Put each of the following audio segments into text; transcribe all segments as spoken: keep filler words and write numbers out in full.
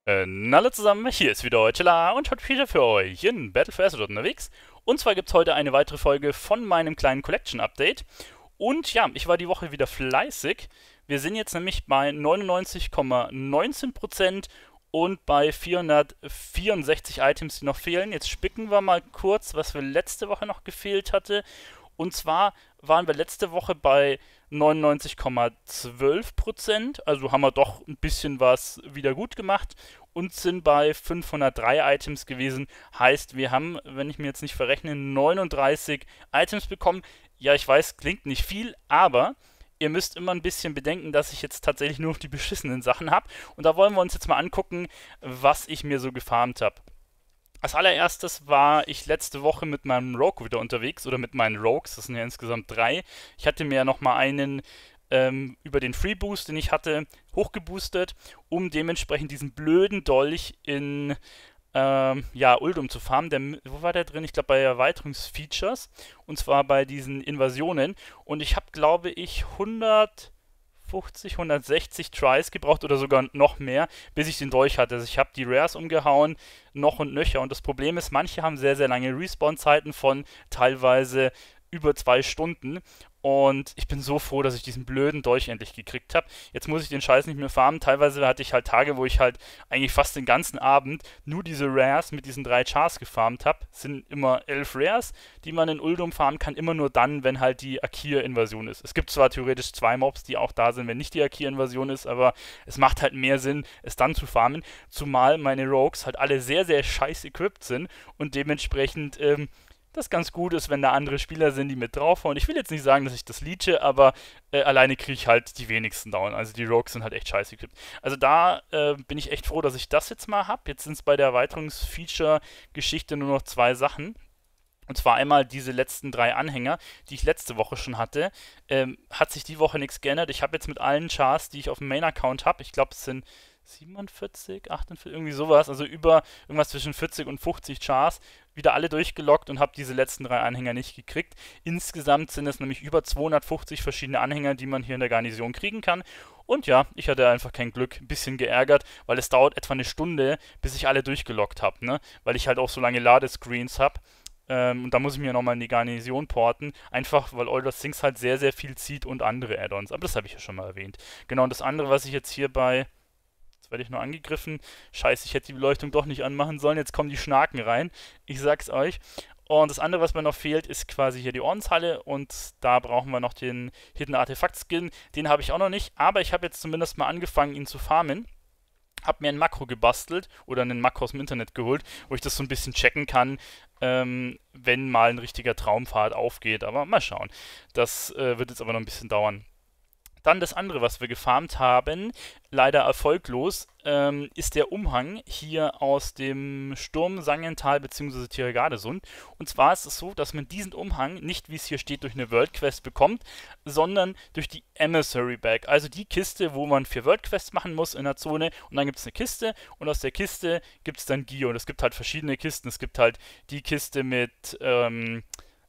Äh, na alle zusammen, hier ist wieder Eutela und heute wieder für euch in Battle for Azeroth unterwegs. Und zwar gibt es heute eine weitere Folge von meinem kleinen Collection-Update. Und ja, ich war die Woche wieder fleißig. Wir sind jetzt nämlich bei neunundneunzig Komma neunzehn Prozent und bei vierhundertvierundsechzig Items, die noch fehlen. Jetzt spicken wir mal kurz, was für letzte Woche noch gefehlt hatte. Und zwar waren wir letzte Woche bei neunundneunzig Komma zwölf Prozent, also haben wir doch ein bisschen was wieder gut gemacht und sind bei fünfhundertdrei Items gewesen. Heißt, wir haben, wenn ich mir jetzt nicht verrechne, neununddreißig Items bekommen. Ja, ich weiß, klingt nicht viel, aber ihr müsst immer ein bisschen bedenken, dass ich jetzt tatsächlich nur noch die beschissenen Sachen habe. Und da wollen wir uns jetzt mal angucken, was ich mir so gefarmt habe. Als allererstes war ich letzte Woche mit meinem Rogue wieder unterwegs, oder mit meinen Rogues, das sind ja insgesamt drei. Ich hatte mir ja nochmal einen ähm, über den Freeboost, den ich hatte, hochgeboostet, um dementsprechend diesen blöden Dolch in ähm, ja, Uldum zu farmen. Der, wo war der drin? Ich glaube bei Erweiterungsfeatures, und zwar bei diesen Invasionen. Und ich habe, glaube ich, hundert fünfzig, hundertsechzig Tries gebraucht oder sogar noch mehr, bis ich den Dolch hatte. Also ich habe die Rares umgehauen, noch und nöcher. Und das Problem ist, manche haben sehr, sehr lange Respawn-Zeiten von teilweise über zwei Stunden. Und ich bin so froh, dass ich diesen blöden Dolch endlich gekriegt habe. Jetzt muss ich den Scheiß nicht mehr farmen. Teilweise hatte ich halt Tage, wo ich halt eigentlich fast den ganzen Abend nur diese Rares mit diesen drei Chars gefarmt habe. Es sind immer elf Rares, die man in Uldum farmen kann. Immer nur dann, wenn halt die Akir-Invasion ist. Es gibt zwar theoretisch zwei Mobs, die auch da sind, wenn nicht die Akir-Invasion ist, aber es macht halt mehr Sinn, es dann zu farmen. Zumal meine Rogues halt alle sehr, sehr scheiß equipped sind und dementsprechend ähm, das ganz gut ist, wenn da andere Spieler sind, die mit draufhauen. Ich will jetzt nicht sagen, dass ich das leeche, aber äh, alleine kriege ich halt die wenigsten down. Also die Rogues sind halt echt scheiße equipped. Also da äh, bin ich echt froh, dass ich das jetzt mal habe. Jetzt sind es bei der Erweiterungsfeature-Geschichte nur noch zwei Sachen. Und zwar einmal diese letzten drei Anhänger, die ich letzte Woche schon hatte. Ähm, hat sich die Woche nichts geändert. Ich habe jetzt mit allen Chars, die ich auf dem Main-Account habe, ich glaube es sind siebenundvierzig, achtundvierzig, irgendwie sowas, also über irgendwas zwischen vierzig und fünfzig Chars, wieder alle durchgelockt und habe diese letzten drei Anhänger nicht gekriegt. Insgesamt sind es nämlich über zweihundertfünfzig verschiedene Anhänger, die man hier in der Garnison kriegen kann. Und ja, ich hatte einfach kein Glück, ein bisschen geärgert, weil es dauert etwa eine Stunde, bis ich alle durchgelockt habe, ne? Weil ich halt auch so lange Ladescreens habe. Ähm, und da muss ich mir nochmal in die Garnison porten. Einfach, weil All the Things halt sehr, sehr viel zieht und andere Add-ons. Aber das habe ich ja schon mal erwähnt. Genau, und das andere, was ich jetzt hier bei. Jetzt werde ich nur angegriffen. Scheiße, ich hätte die Beleuchtung doch nicht anmachen sollen. Jetzt kommen die Schnaken rein. Ich sag's euch. Und das andere, was mir noch fehlt, ist quasi hier die Ordenshalle. Und da brauchen wir noch den Hidden Artefakt Skin. Den habe ich auch noch nicht. Aber ich habe jetzt zumindest mal angefangen, ihn zu farmen. Hab mir ein Makro gebastelt oder einen Makro aus dem Internet geholt, wo ich das so ein bisschen checken kann, ähm, wenn mal ein richtiger Traumpfad aufgeht. Aber mal schauen. Das äh, wird jetzt aber noch ein bisschen dauern. Dann das andere, was wir gefarmt haben, leider erfolglos, ähm, ist der Umhang hier aus dem Sturm Sangental bzw. Tiragadesund. Und zwar ist es so, dass man diesen Umhang nicht, wie es hier steht, durch eine World Quest bekommt, sondern durch die Emissary Bag. Also die Kiste, wo man vier World Quests machen muss in der Zone. Und dann gibt es eine Kiste und aus der Kiste gibt es dann Gear. Und es gibt halt verschiedene Kisten. Es gibt halt die Kiste mit... Ähm,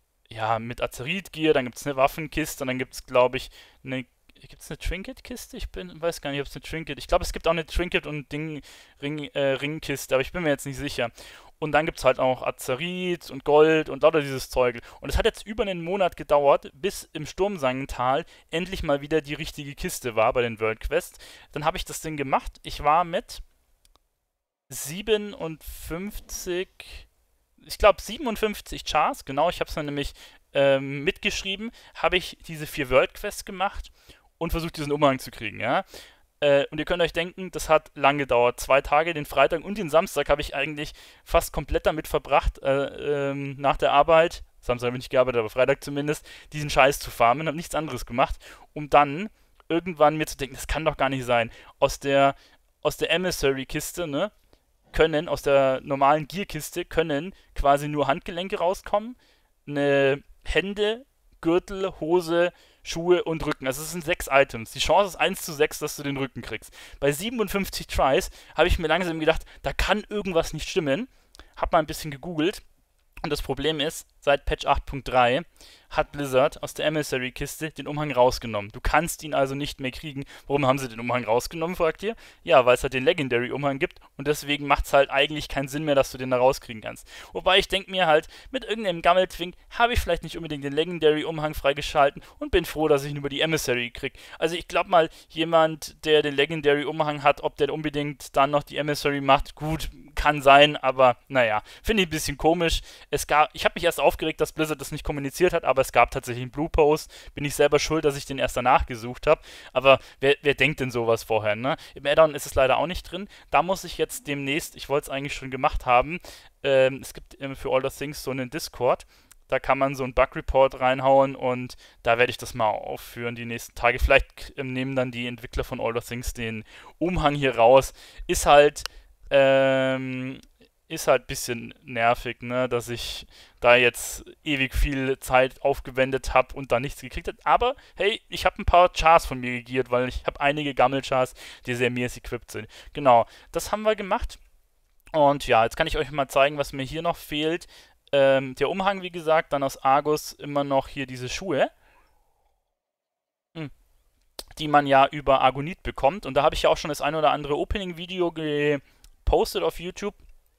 ja, mit Azerit-Gear, dann gibt es eine Waffenkiste und dann gibt es, glaube ich, eine Gibt es eine Trinket-Kiste? Ich bin, weiß gar nicht, ob es eine Trinket. Ich glaube, es gibt auch eine Trinket- und Ding, Ring, äh, Ringkiste, aber ich bin mir jetzt nicht sicher. Und dann gibt es halt auch Azerit und Gold und lauter dieses Zeug. Und es hat jetzt über einen Monat gedauert, bis im Sturmsangental endlich mal wieder die richtige Kiste war bei den World Quests. Dann habe ich das Ding gemacht. Ich war mit siebenundfünfzig, ich glaube siebenundfünfzig Chars, genau, ich habe es dann nämlich ähm, mitgeschrieben, habe ich diese vier World Quests gemacht und versucht, diesen Umhang zu kriegen, ja. Äh, und ihr könnt euch denken, das hat lang gedauert. Zwei Tage, den Freitag und den Samstag habe ich eigentlich fast komplett damit verbracht, äh, ähm, nach der Arbeit, Samstag habe ich nicht gearbeitet, aber Freitag zumindest, diesen Scheiß zu farmen, habe nichts anderes gemacht, um dann irgendwann mir zu denken, das kann doch gar nicht sein. Aus der, aus der Emissary-Kiste, ne, können, aus der normalen Gear-Kiste, können quasi nur Handgelenke rauskommen, eine Hände, Gürtel, Hose, Schuhe und Rücken. Also es sind sechs Items. Die Chance ist eins zu sechs, dass du den Rücken kriegst. Bei siebenundfünfzig Tries habe ich mir langsam gedacht, da kann irgendwas nicht stimmen. Hab mal ein bisschen gegoogelt. Und das Problem ist, seit Patch acht Punkt drei hat Blizzard aus der Emissary-Kiste den Umhang rausgenommen. Du kannst ihn also nicht mehr kriegen. Warum haben sie den Umhang rausgenommen, fragt ihr? Ja, weil es halt den Legendary-Umhang gibt und deswegen macht es halt eigentlich keinen Sinn mehr, dass du den da rauskriegen kannst. Wobei ich denke mir halt, mit irgendeinem Gammeltwink habe ich vielleicht nicht unbedingt den Legendary-Umhang freigeschalten und bin froh, dass ich ihn über die Emissary kriege. Also ich glaube mal, jemand, der den Legendary-Umhang hat, ob der unbedingt dann noch die Emissary macht, gut, kann sein, aber naja, finde ich ein bisschen komisch. Es gab, ich habe mich erst aufgeregt, dass Blizzard das nicht kommuniziert hat, aber es gab tatsächlich einen Blue Post. Bin ich selber schuld, dass ich den erst danach gesucht habe. Aber wer, wer denkt denn sowas vorher, ne? Im Add-on ist es leider auch nicht drin. Da muss ich jetzt demnächst, ich wollte es eigentlich schon gemacht haben, ähm, es gibt ähm, für All the Things so einen Discord. Da kann man so einen Bug-Report reinhauen und da werde ich das mal aufführen die nächsten Tage. Vielleicht ähm, nehmen dann die Entwickler von All the Things den Umhang hier raus. Ist halt ähm, ist halt ein bisschen nervig, ne, dass ich da jetzt ewig viel Zeit aufgewendet habe und da nichts gekriegt habe. Aber hey, ich habe ein paar Chars von mir gegiert, weil ich habe einige Gammel-Chars, die sehr mäßig equipped sind. Genau, das haben wir gemacht. Und ja, jetzt kann ich euch mal zeigen, was mir hier noch fehlt. Ähm, der Umhang, wie gesagt, dann aus Argus immer noch hier diese Schuhe. Hm. Die man ja über Argonit bekommt. Und da habe ich ja auch schon das ein oder andere Opening-Video gepostet auf YouTube,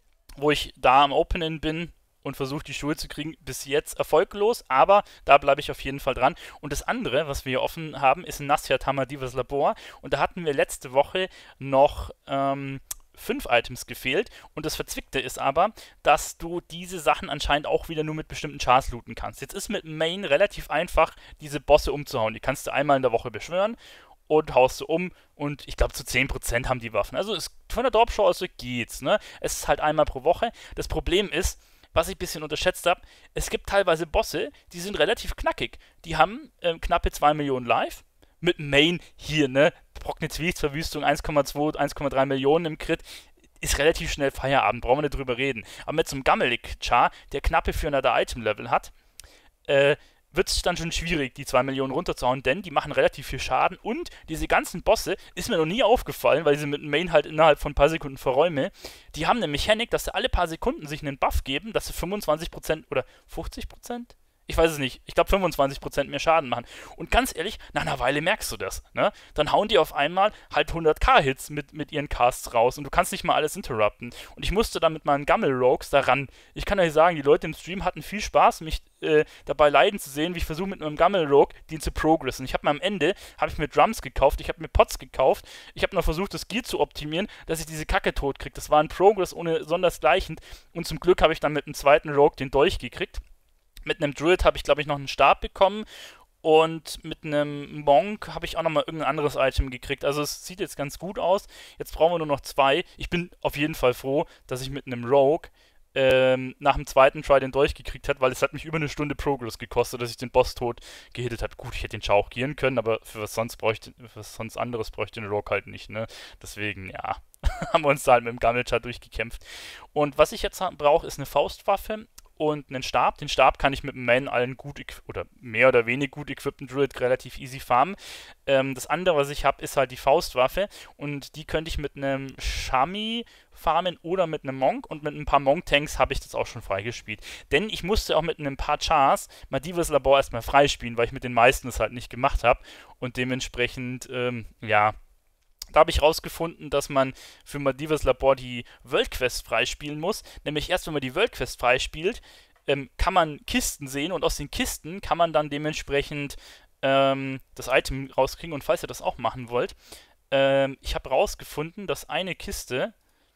wo ich da am Openen bin und versuche, die Schuhe zu kriegen. Bis jetzt erfolglos, aber da bleibe ich auf jeden Fall dran. Und das andere, was wir hier offen haben, ist ein Nasciat Hammer Divas Labor. Und da hatten wir letzte Woche noch ähm, fünf Items gefehlt. Und das Verzwickte ist aber, dass du diese Sachen anscheinend auch wieder nur mit bestimmten Chars looten kannst. Jetzt ist mit Main relativ einfach, diese Bosse umzuhauen. Die kannst du einmal in der Woche beschwören und haust du um und ich glaube zu zehn Prozent haben die Waffen. Also es, von der Dropshow aus so geht's, ne? Es ist halt einmal pro Woche. Das Problem ist, was ich ein bisschen unterschätzt habe, es gibt teilweise Bosse, die sind relativ knackig. Die haben ähm, knappe zwei Millionen Live. Mit Main hier, ne? Prognezwichtsverwüstung eins Komma zwei, eins Komma drei Millionen im Crit. Ist relativ schnell Feierabend, brauchen wir nicht drüber reden. Aber mit so einem Gammelig-Char, der knappe vierhunderter Item-Level hat, äh, wird es dann schon schwierig, die zwei Millionen runterzuhauen, denn die machen relativ viel Schaden und diese ganzen Bosse, ist mir noch nie aufgefallen, weil ich sie mit dem Main halt innerhalb von ein paar Sekunden verräume, die haben eine Mechanik, dass sie alle paar Sekunden sich einen Buff geben, dass sie fünfundzwanzig Prozent oder fünfzig Prozent? Ich weiß es nicht. Ich glaube fünfundzwanzig Prozent mehr Schaden machen. Und ganz ehrlich, nach einer Weile merkst du das. Ne? Dann hauen die auf einmal halt hundert-K-Hits mit, mit ihren Casts raus und du kannst nicht mal alles interrupten. Und ich musste dann mit meinen Gammel-Rogues daran. Ich kann euch sagen, die Leute im Stream hatten viel Spaß, mich äh, dabei leiden zu sehen, wie ich versuche mit meinem Gammel-Rogue den zu progressen. Ich habe mir am Ende, habe ich mir Drums gekauft, ich habe mir Pots gekauft, ich habe noch versucht, das Gear zu optimieren, dass ich diese Kacke tot kriege. Das war ein Progress ohne sondersgleichen und zum Glück habe ich dann mit dem zweiten Rogue den Dolch gekriegt. Mit einem Druid habe ich, glaube ich, noch einen Stab bekommen und mit einem Monk habe ich auch nochmal irgendein anderes Item gekriegt. Also es sieht jetzt ganz gut aus. Jetzt brauchen wir nur noch zwei. Ich bin auf jeden Fall froh, dass ich mit einem Rogue ähm, nach dem zweiten Try den Dolch gekriegt habe, weil es hat mich über eine Stunde Progress gekostet, dass ich den Boss tot gehittet habe. Gut, ich hätte den Char auch gieren können, aber für was sonst bräuchte, für was sonst anderes bräuchte den Rogue halt nicht, ne? Deswegen, ja, haben wir uns da halt mit dem Gammelchar durchgekämpft. Und was ich jetzt brauche, ist eine Faustwaffe und einen Stab. Den Stab kann ich mit dem Main allen gut oder mehr oder weniger gut equippten Druid relativ easy farmen. Ähm, das andere, was ich habe, ist halt die Faustwaffe und die könnte ich mit einem Shami farmen oder mit einem Monk und mit ein paar Monk-Tanks habe ich das auch schon freigespielt. Denn ich musste auch mit ein paar Chars mal Divas Labor erstmal freispielen, weil ich mit den meisten das halt nicht gemacht habe und dementsprechend, ähm, ja, da habe ich rausgefunden, dass man für Madivas Labor die World Quest freispielen muss. Nämlich erst, wenn man die World Quest freispielt, ähm, kann man Kisten sehen und aus den Kisten kann man dann dementsprechend ähm, das Item rauskriegen. Und falls ihr das auch machen wollt, ähm, ich habe rausgefunden, dass eine Kiste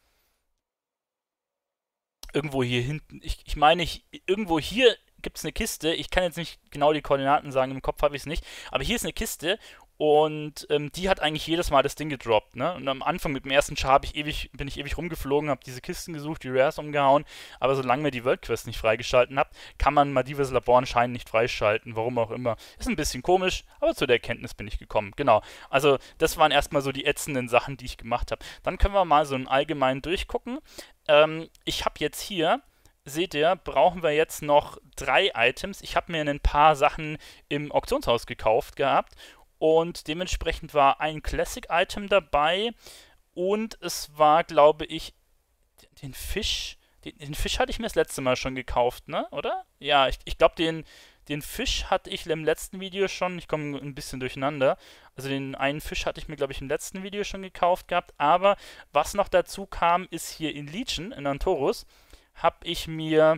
irgendwo hier hinten, ich, ich meine, ich, irgendwo hier gibt es eine Kiste. Ich kann jetzt nicht genau die Koordinaten sagen, im Kopf habe ich es nicht. Aber hier ist eine Kiste. Und ähm, die hat eigentlich jedes Mal das Ding gedroppt, ne? Und am Anfang mit dem ersten Char ich ewig, bin ich ewig rumgeflogen, habe diese Kisten gesucht, die Rares umgehauen. Aber solange wir die World Quest nicht freigeschalten habt, kann man Madivas Labor anscheinend nicht freischalten, warum auch immer. Ist ein bisschen komisch, aber zu der Erkenntnis bin ich gekommen. Genau. Also das waren erstmal so die ätzenden Sachen, die ich gemacht habe. Dann können wir mal so einen allgemeinen durchgucken. Ähm, ich habe jetzt hier... Seht ihr, brauchen wir jetzt noch drei Items. Ich habe mir ein paar Sachen im Auktionshaus gekauft gehabt und dementsprechend war ein Classic-Item dabei und es war, glaube ich, den Fisch, Den, den Fisch hatte ich mir das letzte Mal schon gekauft, ne? Oder? Ja, ich, ich glaube, den, den Fisch hatte ich im letzten Video schon. Ich komme ein bisschen durcheinander. Also den einen Fisch hatte ich mir, glaube ich, im letzten Video schon gekauft gehabt. Aber was noch dazu kam, ist hier in Legion, in Antorus, habe ich mir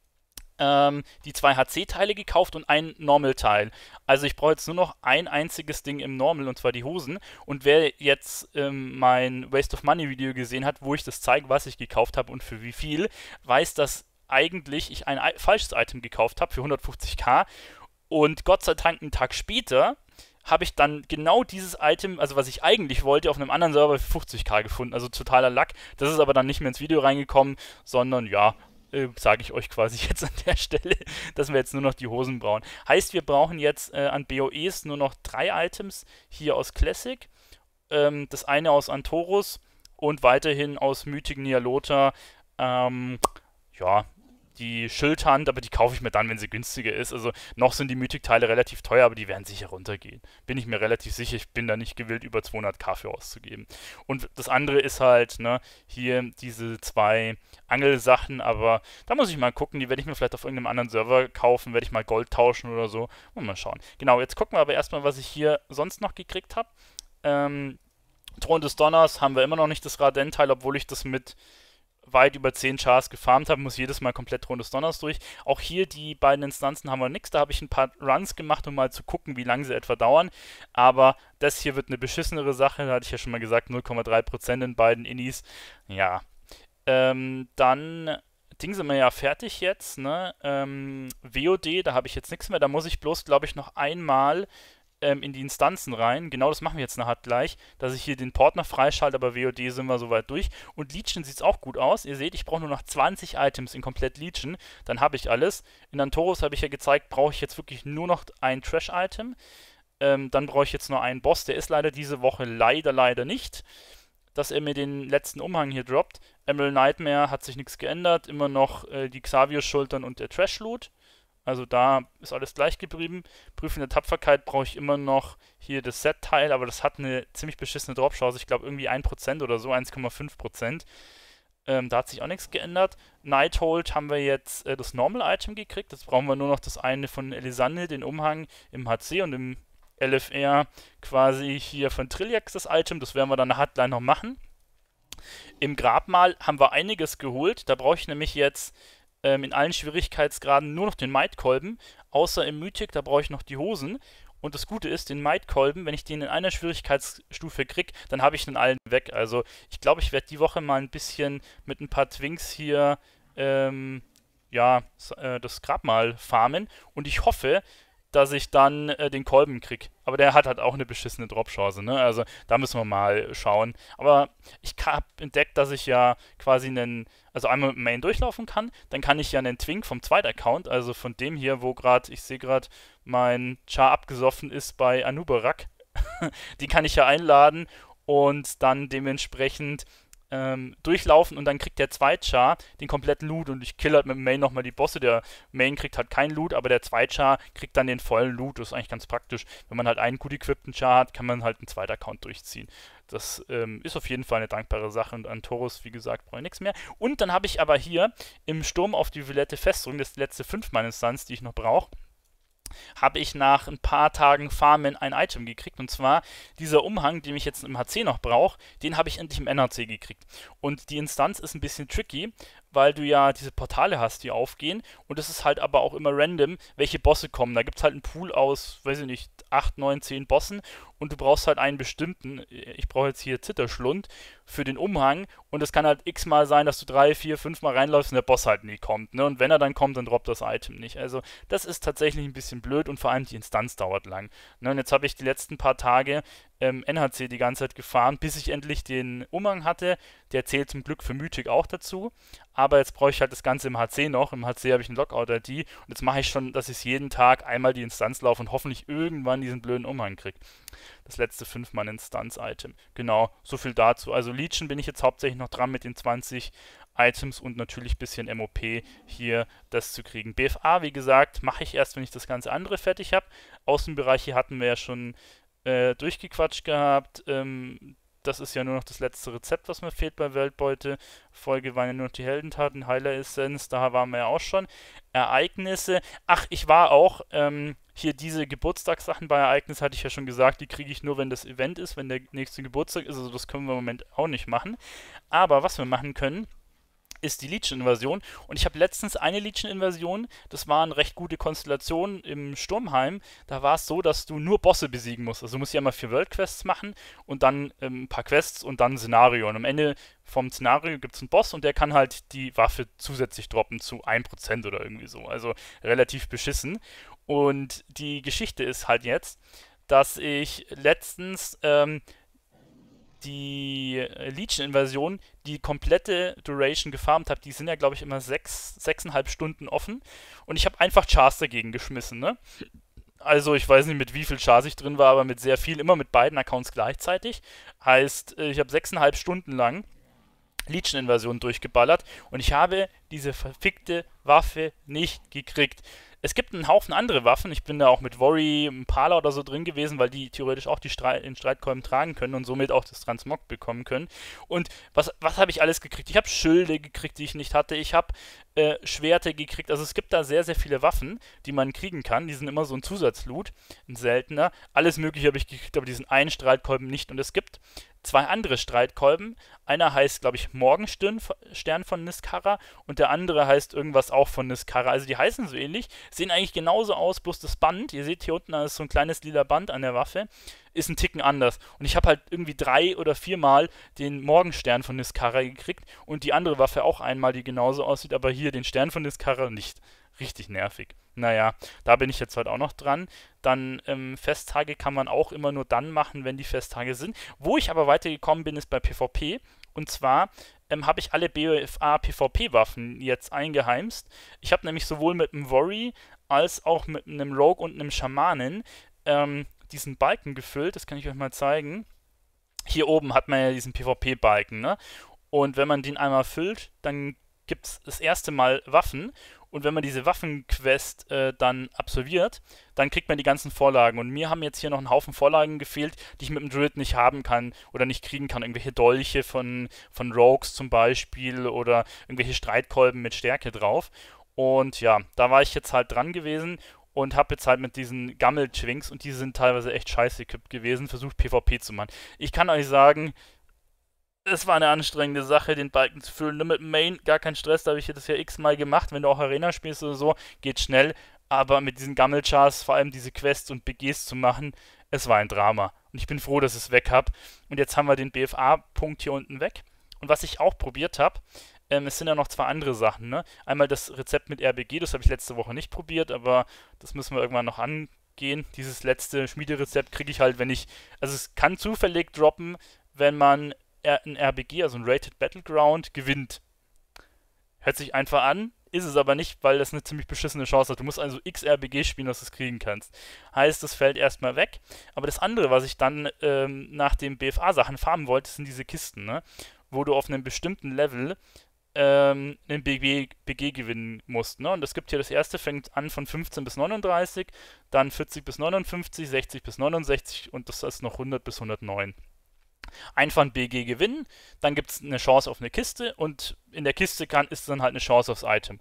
ähm, die zwei H C-Teile gekauft und ein Normal-Teil. Also ich brauche jetzt nur noch ein einziges Ding im Normal, und zwar die Hosen. Und wer jetzt ähm, mein Waste of Money Video gesehen hat, wo ich das zeige, was ich gekauft habe und für wie viel, weiß, dass eigentlich ich ein I falsches Item gekauft habe für hundertfünfzig K. Und Gott sei Dank einen Tag später habe ich dann genau dieses Item, also was ich eigentlich wollte, auf einem anderen Server für fünfzig K gefunden. Also totaler Lack. Das ist aber dann nicht mehr ins Video reingekommen, sondern ja, äh, sage ich euch quasi jetzt an der Stelle, dass wir jetzt nur noch die Hosen brauchen. Heißt, wir brauchen jetzt äh, an B O Es nur noch drei Items hier aus Classic, ähm, das eine aus Antorus und weiterhin aus Mythic Nyalota, ähm, ja, die Schildhand, aber die kaufe ich mir dann, wenn sie günstiger ist. Also noch sind die Mythic-Teile relativ teuer, aber die werden sicher runtergehen. Bin ich mir relativ sicher. Ich bin da nicht gewillt, über zweihundert K für auszugeben. Und das andere ist halt, ne, hier diese zwei Angelsachen, aber da muss ich mal gucken. Die werde ich mir vielleicht auf irgendeinem anderen Server kaufen, werde ich mal Gold tauschen oder so. Und mal schauen. Genau, jetzt gucken wir aber erstmal, was ich hier sonst noch gekriegt habe. Ähm, Thron des Donners haben wir immer noch nicht, das Raden-Teil, obwohl ich das mit weit über zehn Chars gefarmt habe, muss jedes Mal komplett Thron des Donners durch. Auch hier die beiden Instanzen haben wir nichts. Da habe ich ein paar Runs gemacht, um mal zu gucken, wie lange sie etwa dauern. Aber das hier wird eine beschissenere Sache. Da hatte ich ja schon mal gesagt, null Komma drei Prozent in beiden Innis. Ja. Ähm, dann Ding sind wir ja fertig jetzt, ne? Ähm, W O D, da habe ich jetzt nichts mehr. Da muss ich bloß, glaube ich, noch einmal ähm, in die Instanzen rein. Genau das machen wir jetzt nachher gleich, dass ich hier den Port noch freischalte, aber W O D sind wir soweit durch. Und Legion sieht es auch gut aus. Ihr seht, ich brauche nur noch zwanzig Items in komplett Legion. Dann habe ich alles. In Antorus habe ich ja gezeigt, brauche ich jetzt wirklich nur noch ein Trash-Item. Ähm, dann brauche ich jetzt nur einen Boss. Der ist leider diese Woche leider, leider nicht, dass er mir den letzten Umhang hier droppt. Emerald Nightmare hat sich nichts geändert. Immer noch äh, die Xavier-Schultern und der Trash-Loot. Also da ist alles gleich geblieben. Prüfen der Tapferkeit brauche ich immer noch hier das Set-Teil, aber das hat eine ziemlich beschissene Drop-Chance. Ich glaube irgendwie ein Prozent oder so, eins Komma fünf Prozent. Ähm, da hat sich auch nichts geändert. Nighthold haben wir jetzt äh, das Normal-Item gekriegt. Jetzt brauchen wir nur noch das eine von Elisande, den Umhang im H C und im L F R quasi hier von Trilliax das Item. Das werden wir dann nachher gleich noch machen. Im Grabmal haben wir einiges geholt. Da brauche ich nämlich jetzt in allen Schwierigkeitsgraden nur noch den Maidkolben, außer im Mythic, da brauche ich noch die Hosen. Und das Gute ist, den Maidkolben, wenn ich den in einer Schwierigkeitsstufe kriege, dann habe ich den allen weg. Also ich glaube, ich werde die Woche mal ein bisschen mit ein paar Twinks hier ähm, ja, das Grabmal farmen. Und ich hoffe, dass ich dann äh, den Kolben kriege. Aber der hat halt auch eine beschissene Drop-Chance, ne? Also da müssen wir mal schauen. Aber ich habe entdeckt, dass ich ja quasi einen, also einmal mit dem Main durchlaufen kann, dann kann ich ja einen Twink vom zweiten Account, also von dem hier, wo gerade, ich sehe gerade, mein Char abgesoffen ist bei Anubarak, die kann ich ja einladen und dann dementsprechend Ähm, durchlaufen und dann kriegt der Zweitchar den kompletten Loot und ich kill halt mit dem Main nochmal die Bosse. Der Main kriegt halt keinen Loot, aber der Zweitchar kriegt dann den vollen Loot. Das ist eigentlich ganz praktisch. Wenn man halt einen gut equippten Char hat, kann man halt einen zweiten Account durchziehen. Das ähm, ist auf jeden Fall eine dankbare Sache und an Taurus, wie gesagt, brauche ich nichts mehr. Und dann habe ich aber hier im Sturm auf die Violette Festung, das ist die letzte fünf-Mann-Instanz, die ich noch brauche, habe ich nach ein paar Tagen Farmen ein Item gekriegt. Und zwar dieser Umhang, den ich jetzt im H C noch brauche, den habe ich endlich im N H C gekriegt. Und die Instanz ist ein bisschen tricky, weil du ja diese Portale hast, die aufgehen. Und es ist halt aber auch immer random, welche Bosse kommen. Da gibt es halt einen Pool aus, weiß ich nicht, acht, neun, zehn Bossen. Und du brauchst halt einen bestimmten. Ich brauche jetzt hier Zitterschlund für den Umhang. Und es kann halt x-mal sein, dass du drei, vier, fünf Mal reinläufst und der Boss halt nie kommt. Ne? Und wenn er dann kommt, dann droppt das Item nicht. Also das ist tatsächlich ein bisschen blöd und vor allem die Instanz dauert lang. Ne? Und jetzt habe ich die letzten paar Tage ähm, N H C die ganze Zeit gefahren, bis ich endlich den Umhang hatte. Der zählt zum Glück für Mythic auch dazu. Aber jetzt brauche ich halt das Ganze im H C noch. Im H C habe ich einen Lockout-I D. Und jetzt mache ich schon, dass ich jeden Tag einmal die Instanz laufe und hoffentlich irgendwann diesen blöden Umhang kriege. Das letzte fünf-Mann-Instanz-Item. Genau, so viel dazu. Also Legion bin ich jetzt hauptsächlich noch dran mit den zwanzig Items und natürlich ein bisschen M O P hier das zu kriegen. B F A, wie gesagt, mache ich erst, wenn ich das ganze andere fertig habe. Außenbereiche hatten wir ja schon äh, durchgequatscht gehabt. Ähm, das ist ja nur noch das letzte Rezept, was mir fehlt bei Weltbeute. Folge waren ja nur noch die Heldentaten, Heiler-Essenz, da waren wir ja auch schon. Ereignisse, ach, ich war auch, ähm, hier diese Geburtstagssachen bei Ereignis hatte ich ja schon gesagt, die kriege ich nur, wenn das Event ist, wenn der nächste Geburtstag ist, also das können wir im Moment auch nicht machen. Aber was wir machen können, ist die Legion-Invasion. Und ich habe letztens eine Legion-Invasion, das war eine recht gute Konstellation im Sturmheim. Da war es so, dass du nur Bosse besiegen musst. Also du musst ja mal vier World-Quests machen und dann ähm, ein paar Quests und dann ein Szenario. Und am Ende vom Szenario gibt es einen Boss und der kann halt die Waffe zusätzlich droppen zu ein Prozent oder irgendwie so. Also relativ beschissen. Und die Geschichte ist halt jetzt, dass ich letztens ähm, die Legion-Invasion die komplette Duration gefarmt habe. Die sind ja, glaube ich, immer sechs, sechseinhalb Stunden offen. Und ich habe einfach Chars dagegen geschmissen, ne? Also ich weiß nicht, mit wie viel Chars ich drin war, aber mit sehr viel, immer mit beiden Accounts gleichzeitig. Heißt, ich habe sechseinhalb Stunden lang Legion-Invasion durchgeballert und ich habe diese verfickte Waffe nicht gekriegt. Es gibt einen Haufen andere Waffen. Ich bin da auch mit Worry, Impala oder so drin gewesen, weil die theoretisch auch die Streit den Streitkolben tragen können und somit auch das Transmog bekommen können. Und was, was habe ich alles gekriegt? Ich habe Schilde gekriegt, die ich nicht hatte. Ich habe äh, Schwerte gekriegt. Also es gibt da sehr, sehr viele Waffen, die man kriegen kann. Die sind immer so ein Zusatzloot, ein seltener. Alles Mögliche habe ich gekriegt, aber diesen einen Streitkolben nicht. Und es gibt zwei andere Streitkolben. Einer heißt, glaube ich, Morgenstern von Niskara und der andere heißt irgendwas auch von Niskara. Also die heißen so ähnlich, sehen eigentlich genauso aus, bloß das Band, ihr seht hier unten, da ist so ein kleines lila Band an der Waffe, ist ein Ticken anders. Und ich habe halt irgendwie drei oder viermal den Morgenstern von Niskara gekriegt und die andere Waffe auch einmal, die genauso aussieht, aber hier den Stern von Niskara nicht. Richtig nervig. Naja, da bin ich jetzt halt auch noch dran. Dann ähm, Festtage kann man auch immer nur dann machen, wenn die Festtage sind. Wo ich aber weitergekommen bin, ist bei PvP. Und zwar ähm, habe ich alle B O F A-PvP-Waffen jetzt eingeheimst. Ich habe nämlich sowohl mit einem Worry als auch mit einem Rogue und einem Schamanen ähm, diesen Balken gefüllt. Das kann ich euch mal zeigen. Hier oben hat man ja diesen PvP-Balken, ne? Und wenn man den einmal füllt, dann gibt es das erste Mal Waffen. Und wenn man diese Waffenquest äh, dann absolviert, dann kriegt man die ganzen Vorlagen. Und mir haben jetzt hier noch ein Haufen Vorlagen gefehlt, die ich mit dem Druid nicht haben kann oder nicht kriegen kann. Irgendwelche Dolche von, von Rogues zum Beispiel oder irgendwelche Streitkolben mit Stärke drauf. Und ja, da war ich jetzt halt dran gewesen und habe jetzt halt mit diesen Gammel-Twinks, und die sind teilweise echt scheiße equipped gewesen, versucht PvP zu machen. Ich kann euch sagen, es war eine anstrengende Sache, den Balken zu füllen. Nur mit dem Main, gar kein Stress, da habe ich das ja x-mal gemacht. Wenn du auch Arena spielst oder so, geht schnell. Aber mit diesen Gammelchars, vor allem diese Quests und B Gs zu machen, es war ein Drama. Und ich bin froh, dass ich es weg habe. Und jetzt haben wir den B F A-Punkt hier unten weg. Und was ich auch probiert habe, ähm, es sind ja noch zwei andere Sachen, ne? Einmal das Rezept mit R B G, das habe ich letzte Woche nicht probiert, aber das müssen wir irgendwann noch angehen. Dieses letzte Schmiederezept kriege ich halt, wenn ich, also es kann zufällig droppen, wenn man ein R B G, also ein Rated Battleground, gewinnt. Hört sich einfach an, ist es aber nicht, weil das eine ziemlich beschissene Chance hat. Du musst also x R B G spielen, dass du es kriegen kannst. Heißt, das fällt erstmal weg. Aber das andere, was ich dann ähm, nach den B F A-Sachen farmen wollte, sind diese Kisten, ne? Wo du auf einem bestimmten Level ähm, einen B G, B G gewinnen musst. Ne? Und es gibt hier das erste, fängt an von fünfzehn bis neununddreißig, dann vierzig bis neunundfünfzig, sechzig bis neunundsechzig und das ist noch hundert bis hundertneun. Einfach ein B G gewinnen, dann gibt es eine Chance auf eine Kiste und in der Kiste kann, ist dann halt eine Chance aufs Item.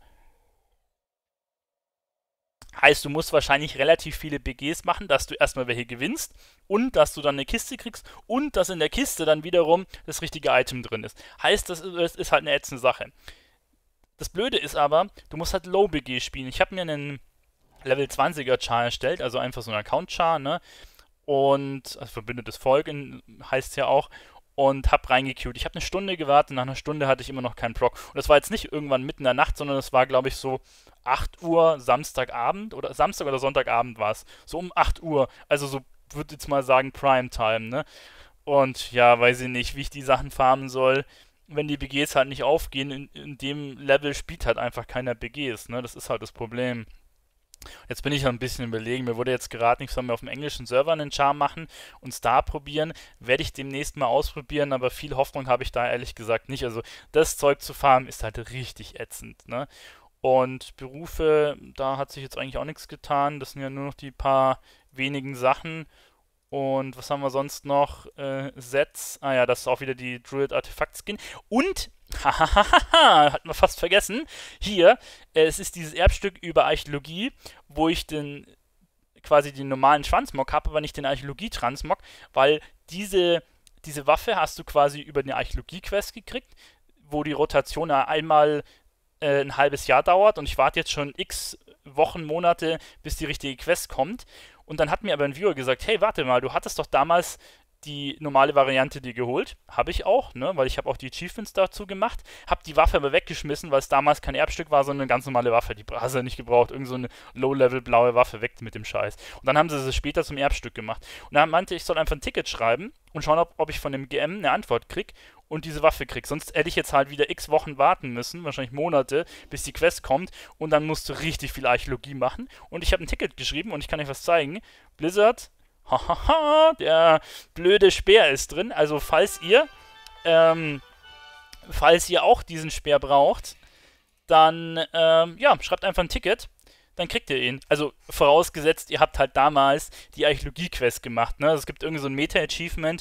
Heißt, du musst wahrscheinlich relativ viele B Gs machen, dass du erstmal welche gewinnst und dass du dann eine Kiste kriegst und dass in der Kiste dann wiederum das richtige Item drin ist. Heißt, das ist, das ist halt eine ätzende Sache. Das Blöde ist aber, du musst halt Low-B G spielen. Ich habe mir einen Level zwanziger Char erstellt, also einfach so einen Account-Char, ne? Und, also verbündetes Volk heißt es ja auch, und hab reingequeued. Ich habe eine Stunde gewartet, nach einer Stunde hatte ich immer noch keinen Proc. Und das war jetzt nicht irgendwann mitten in der Nacht, sondern das war, glaube ich, so acht Uhr Samstagabend oder Samstag oder Sonntagabend war es. So um acht Uhr. Also so, würde jetzt mal sagen, Primetime, ne? Und ja, weiß ich nicht, wie ich die Sachen farmen soll. Wenn die B Gs halt nicht aufgehen, in, in dem Level spielt halt einfach keiner B Gs, ne? Das ist halt das Problem. Jetzt bin ich ja ein bisschen überlegen. Mir wurde jetzt geraten, ich soll mir auf dem englischen Server einen Charm machen und Star probieren. Werde ich demnächst mal ausprobieren, aber viel Hoffnung habe ich da ehrlich gesagt nicht. Also das Zeug zu farmen ist halt richtig ätzend, ne? Und Berufe, da hat sich jetzt eigentlich auch nichts getan. Das sind ja nur noch die paar wenigen Sachen. Und was haben wir sonst noch? Äh, Sets. Ah ja, das ist auch wieder die Druid Artefakt Skin. Und, hahaha, hatten wir fast vergessen. Hier, äh, es ist dieses Erbstück über Archäologie, wo ich den quasi den normalen Transmog habe, aber nicht den Archäologie-Transmog, weil diese, diese Waffe hast du quasi über eine Archäologie-Quest gekriegt, wo die Rotation einmal äh, ein halbes Jahr dauert und ich warte jetzt schon x Wochen, Monate, bis die richtige Quest kommt. Und dann hat mir aber ein Viewer gesagt, hey, warte mal, du hattest doch damals die normale Variante dir geholt. Habe ich auch, ne, weil ich habe auch die Achievements dazu gemacht. Habe die Waffe aber weggeschmissen, weil es damals kein Erbstück war, sondern eine ganz normale Waffe. Die hast du nicht gebraucht. Irgend so eine Low-Level blaue Waffe, weg mit dem Scheiß. Und dann haben sie es später zum Erbstück gemacht. Und dann meinte ich, ich soll einfach ein Ticket schreiben und schauen, ob, ob ich von dem G M eine Antwort kriege und diese Waffe krieg. Sonst hätte ich jetzt halt wieder x Wochen warten müssen, wahrscheinlich Monate, bis die Quest kommt und dann musst du richtig viel Archäologie machen. Und ich habe ein Ticket geschrieben und ich kann euch was zeigen. Blizzard, hahaha, der blöde Speer ist drin. Also falls ihr, ähm, falls ihr auch diesen Speer braucht, dann, ähm, ja, schreibt einfach ein Ticket. Dann kriegt ihr ihn. Also vorausgesetzt, ihr habt halt damals die Archäologie-Quest gemacht. Ne? Also es gibt irgendwie so ein Meta-Achievement,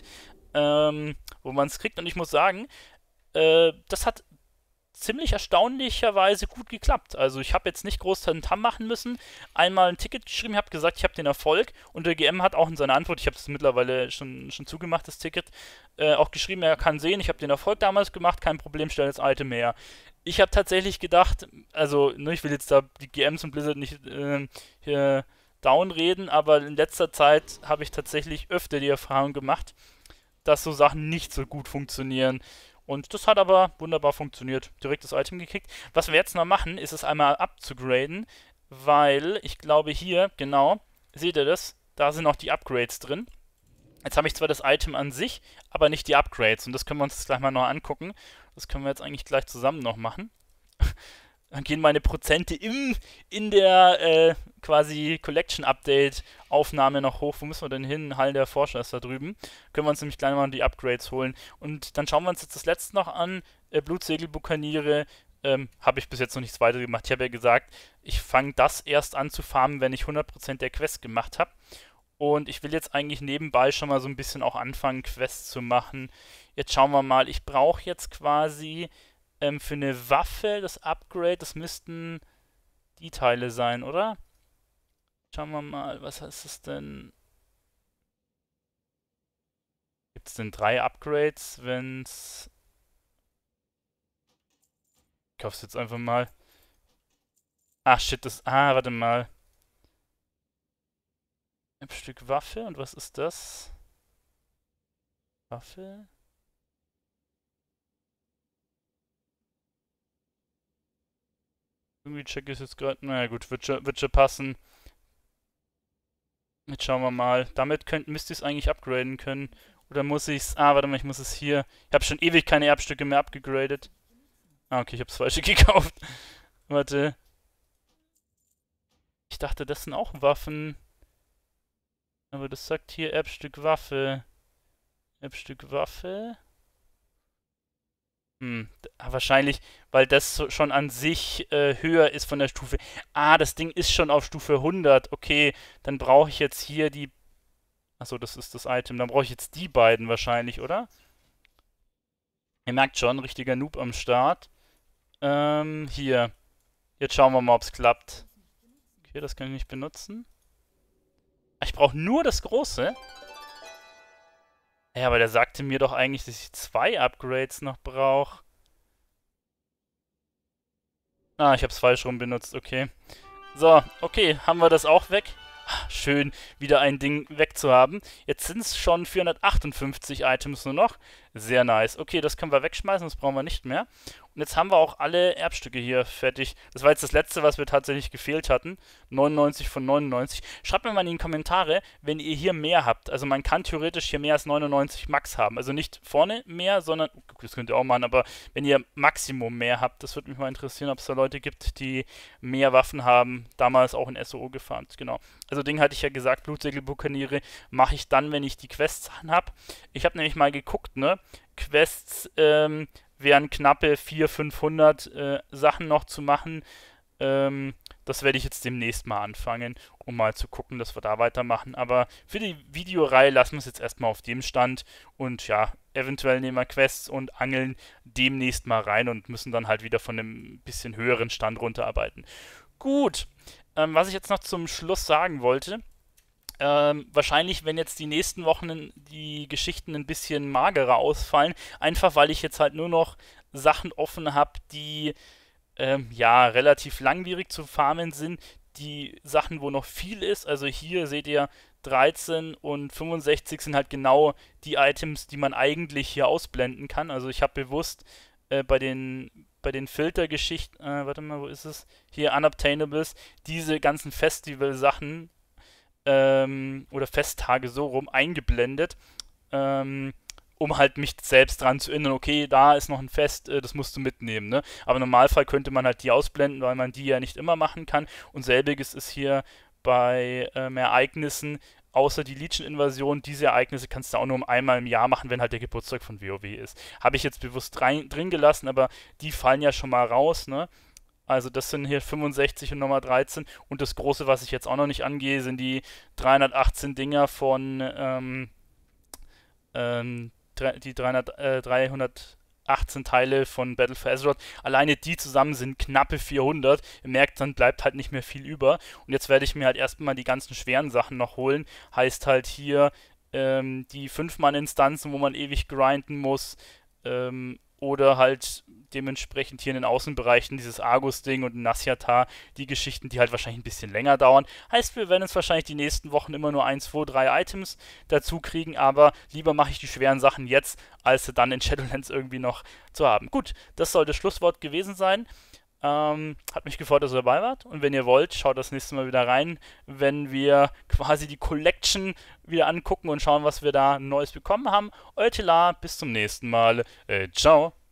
ähm, wo man es kriegt. Und ich muss sagen, äh, das hat ziemlich erstaunlicherweise gut geklappt. Also ich habe jetzt nicht groß Tam machen müssen. Einmal ein Ticket geschrieben, habe gesagt, ich habe den Erfolg. Und der G M hat auch in seiner Antwort, ich habe das mittlerweile schon, schon zugemacht, das Ticket, äh, auch geschrieben, er kann sehen, ich habe den Erfolg damals gemacht, kein Problem, stell das Item her. Ich habe tatsächlich gedacht, also ne, ich will jetzt da die G Ms und Blizzard nicht äh, hier downreden, aber in letzter Zeit habe ich tatsächlich öfter die Erfahrung gemacht, dass so Sachen nicht so gut funktionieren. Und das hat aber wunderbar funktioniert. Direkt das Item gekickt. Was wir jetzt noch machen, ist es einmal abzugraden, weil ich glaube hier, genau, seht ihr das? Da sind noch die Upgrades drin. Jetzt habe ich zwar das Item an sich, aber nicht die Upgrades. Und das können wir uns jetzt gleich mal noch angucken. Das können wir jetzt eigentlich gleich zusammen noch machen. Dann gehen meine Prozente im, in der äh, quasi Collection-Update-Aufnahme noch hoch. Wo müssen wir denn hin? Hall der Forscher ist da drüben. Können wir uns nämlich gleich mal die Upgrades holen. Und dann schauen wir uns jetzt das letzte noch an. Äh, Blutsegelbukaniere. Ähm, habe ich bis jetzt noch nichts weiter gemacht. Ich habe ja gesagt, ich fange das erst an zu farmen, wenn ich hundert Prozent der Quest gemacht habe. Und ich will jetzt eigentlich nebenbei schon mal so ein bisschen auch anfangen, Quests zu machen. Jetzt schauen wir mal. Ich brauche jetzt quasi ähm, für eine Waffe das Upgrade. Das müssten die Teile sein, oder? Schauen wir mal. Was heißt es denn? Gibt es denn drei Upgrades, wenn's... Ich kauf's jetzt einfach mal. Ach shit, das... Ah, warte mal. Ein Stück Waffe. Und was ist das? Waffe? Irgendwie check ich es jetzt gerade. Naja gut, wird schon, wird schon passen. Jetzt schauen wir mal. Damit könnt, müsste ich es eigentlich upgraden können. Oder muss ich es... Ah, warte mal, ich muss es hier... Ich habe schon ewig keine Erbstücke mehr abgegradet. Ah, okay, ich habe das falsche gekauft. Warte. Ich dachte, das sind auch Waffen. Aber das sagt hier Erbstück Waffe. Erbstück Waffe. Hm, wahrscheinlich, weil das so schon an sich äh, höher ist von der Stufe. Ah, das Ding ist schon auf Stufe hundert. Okay, dann brauche ich jetzt hier die... Achso, das ist das Item. Dann brauche ich jetzt die beiden wahrscheinlich, oder? Ihr merkt schon, richtiger Noob am Start. Ähm, hier. Jetzt schauen wir mal, ob es klappt. Okay, das kann ich nicht benutzen. Ich brauche nur das große. Ja, aber der sagte mir doch eigentlich, dass ich zwei Upgrades noch brauche. Ah, ich habe es falsch rum benutzt, okay. So, okay, haben wir das auch weg. Schön, wieder ein Ding wegzuhaben. Jetzt sind es schon vierhundertachtundfünfzig Items nur noch. Sehr nice. Okay, das können wir wegschmeißen, das brauchen wir nicht mehr. Und jetzt haben wir auch alle Erbstücke hier fertig. Das war jetzt das letzte, was wir tatsächlich gefehlt hatten. neunundneunzig von neunundneunzig. Schreibt mir mal in die Kommentare, wenn ihr hier mehr habt. Also man kann theoretisch hier mehr als neunundneunzig Max haben. Also nicht vorne mehr, sondern... Das könnt ihr auch machen, aber wenn ihr Maximum mehr habt, das würde mich mal interessieren, ob es da Leute gibt, die mehr Waffen haben. Damals auch in S O O gefahren, genau. Also Ding hatte ich ja gesagt, Blutsegelbukaniere mache ich dann, wenn ich die Quests habe. Ich habe nämlich mal geguckt, ne? Quests, ähm... wären knappe vierhundert, fünfhundert äh, Sachen noch zu machen. Ähm, das werde ich jetzt demnächst mal anfangen, um mal zu gucken, dass wir da weitermachen. Aber für die Videoreihe lassen wir es jetzt erstmal auf dem Stand. Und ja, eventuell nehmen wir Quests und Angeln demnächst mal rein und müssen dann halt wieder von einem bisschen höheren Stand runterarbeiten. Gut, ähm, was ich jetzt noch zum Schluss sagen wollte. Ähm, wahrscheinlich, wenn jetzt die nächsten Wochen die Geschichten ein bisschen magerer ausfallen, einfach weil ich jetzt halt nur noch Sachen offen habe, die ähm, ja relativ langwierig zu farmen sind. Die Sachen, wo noch viel ist, also hier seht ihr dreizehn und fünfundsechzig sind halt genau die Items, die man eigentlich hier ausblenden kann. Also ich habe bewusst äh, bei den bei den Filtergeschichten, äh, warte mal, wo ist es? Hier Unobtainables, diese ganzen Festival-Sachen ähm, oder Festtage so rum eingeblendet, ähm, um halt mich selbst dran zu erinnern, okay, da ist noch ein Fest, äh, das musst du mitnehmen, ne? Aber im Normalfall könnte man halt die ausblenden, weil man die ja nicht immer machen kann. Und selbiges ist hier bei ähm, Ereignissen, außer die Legion-Invasion, diese Ereignisse kannst du auch nur um einmal im Jahr machen, wenn halt der Geburtstag von WoW ist. Habe ich jetzt bewusst rein, drin gelassen, aber die fallen ja schon mal raus, ne? Also das sind hier fünfundsechzig und Nummer dreizehn. Und das große, was ich jetzt auch noch nicht angehe, sind die dreihundertachtzehn Dinger von ähm, ähm, die dreihundert, äh, dreihundertachtzehn Teile von Battle for Azeroth. Alleine die zusammen sind knappe vierhundert. Ihr merkt, dann bleibt halt nicht mehr viel über. Und jetzt werde ich mir halt erstmal die ganzen schweren Sachen noch holen. Heißt halt hier ähm, die fünf Mann Instanzen, wo man ewig grinden muss. Ähm, oder halt dementsprechend hier in den Außenbereichen dieses Argus-Ding und Nasyatar, die Geschichten, die halt wahrscheinlich ein bisschen länger dauern. Heißt, wir werden jetzt wahrscheinlich die nächsten Wochen immer nur eins, zwei, drei Items dazu kriegen, aber lieber mache ich die schweren Sachen jetzt, als sie dann in Shadowlands irgendwie noch zu haben. Gut, das soll das Schlusswort gewesen sein. Ähm, hat mich gefreut, dass ihr dabei wart. Und wenn ihr wollt, schaut das nächste Mal wieder rein, wenn wir quasi die Collection wieder angucken und schauen, was wir da Neues bekommen haben. Euer Tila, bis zum nächsten Mal. Äh, ciao.